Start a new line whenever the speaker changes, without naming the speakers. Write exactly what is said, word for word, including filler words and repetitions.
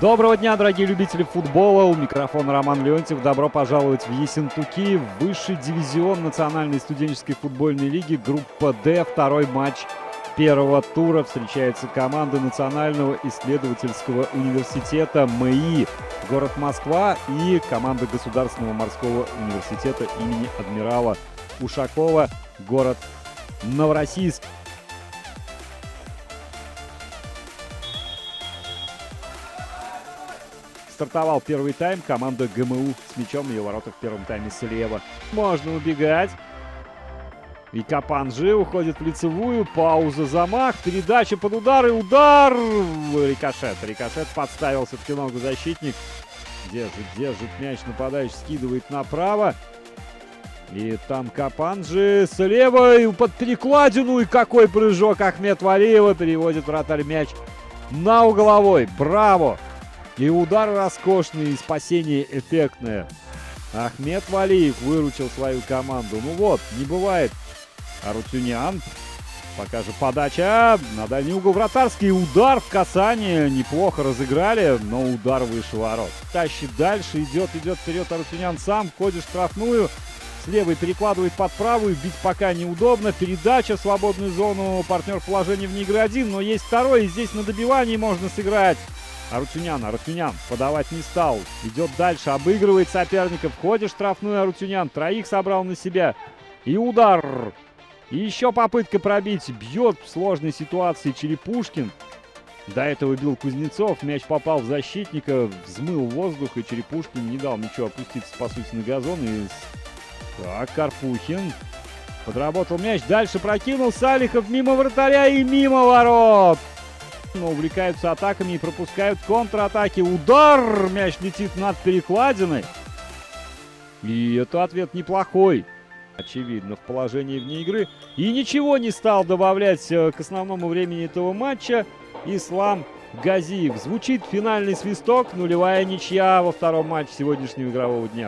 Доброго дня, дорогие любители футбола. У микрофона Роман Леонтьев. Добро пожаловать в Ессентуки, высший дивизион Национальной студенческой футбольной лиги, группа Д. Второй матч первого тура. Встречаются команды Национального исследовательского университета МИИ, город Москва, и команда Государственного морского университета имени адмирала Ушакова, город Новороссийск. Стартовал первый тайм. Команда ГМУ с мячом. Ее ворота в первом тайме слева. Можно убегать. И Капанджи уходит в лицевую. Пауза, замах. Передача под удар. И удар. Рикошет. Рикошет подставил все-таки ногу защитник. Держит, держит мяч. Нападающий скидывает направо. И там Капанджи слева. И под перекладину. И какой прыжок Ахмед Валиева. Переводит вратарь мяч на угловой. Браво! И удар роскошный, и спасение эффектное. Ахмед Валиев выручил свою команду. Ну вот, не бывает. Арутюнян. Пока же подача на дальний угол, вратарский удар в касание. Неплохо разыграли, но удар выше ворот. Тащит дальше, идет, идет вперед Арутюнян сам. Входит в штрафную. С левой перекладывает под правую. Бить пока неудобно. Передача в свободную зону. Партнер в положении вне игры один, но есть второй. И здесь на добивании можно сыграть. Арутюнян, Арутюнян подавать не стал. Идет дальше, обыгрывает соперника. Входит в штрафную Арутюнян. Троих собрал на себя. И удар. И еще попытка пробить. Бьет в сложной ситуации Черепушкин. До этого бил Кузнецов. Мяч попал в защитника. Взмыл воздух. И Черепушкин не дал ничего опуститься, по сути, на газон. И... Так, Карпухин. Подработал мяч. Дальше прокинул Салихов мимо вратаря и мимо ворот. Но увлекаются атаками и пропускают контратаки. Удар! Мяч летит над перекладиной. И это ответ неплохой. Очевидно, в положении вне игры. И ничего не стал добавлять к основному времени этого матча Ислам Газиев. Звучит финальный свисток. Нулевая ничья во втором матче сегодняшнего игрового дня.